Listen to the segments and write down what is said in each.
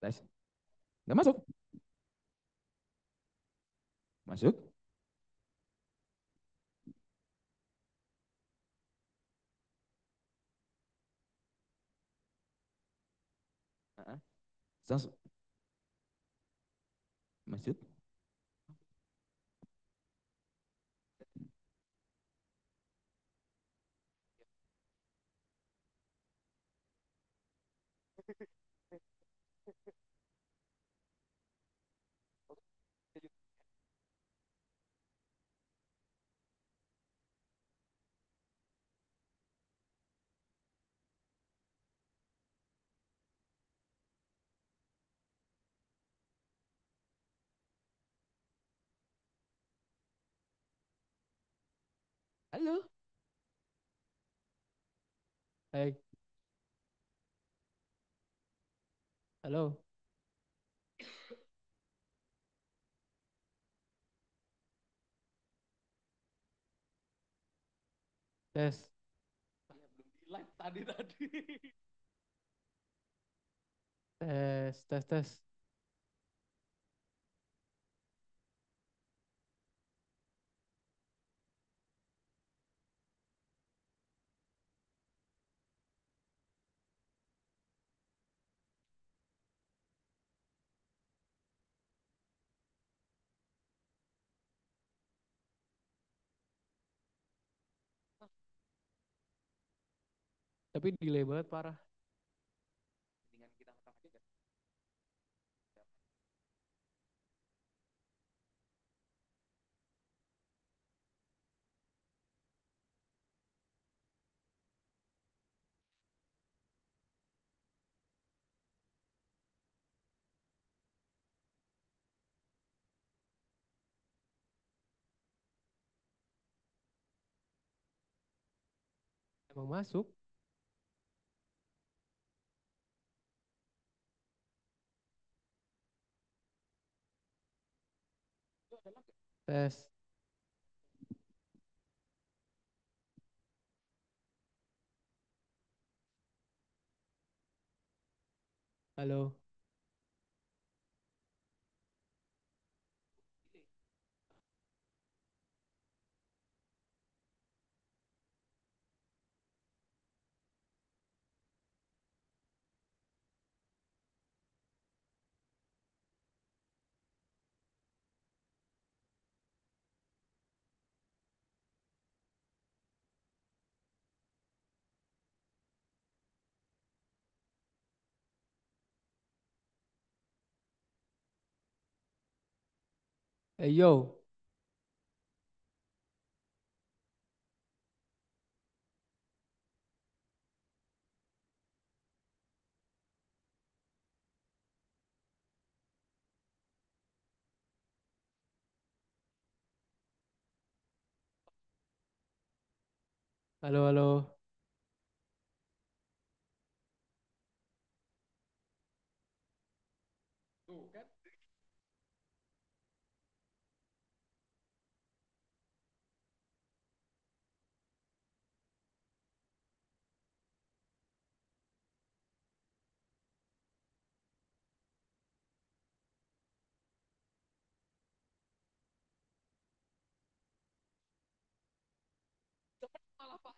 Tes. Nggak masuk. Masuk. Heeh. Langsung. Masuk. Halo. Hai. Halo. Tes. Saya belum di live tadi. Tes, tes, tes. Tapi delay banget parah. Dengan kita ngerekam aja kan? Emang masuk. Tes. Halo. Hey yo. Halo, halo. Tuh kan. Cepet malah Pak.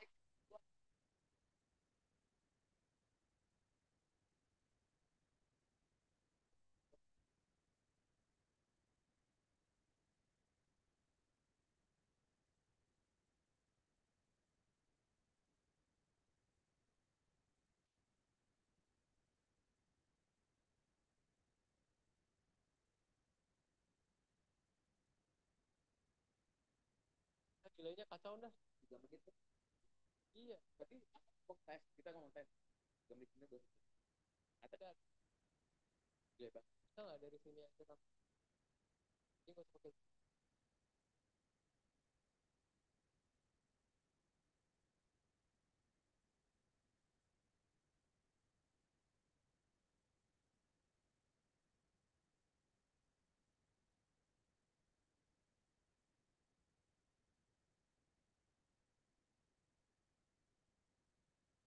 Delaynya kacau dah. 3 menit. Iya, berarti tes. Kita ngomong tes. 3 menit ini baru. Ada kan? Delay banget. Kita nggak dari sini aja kan? Ini nggak usah pakai.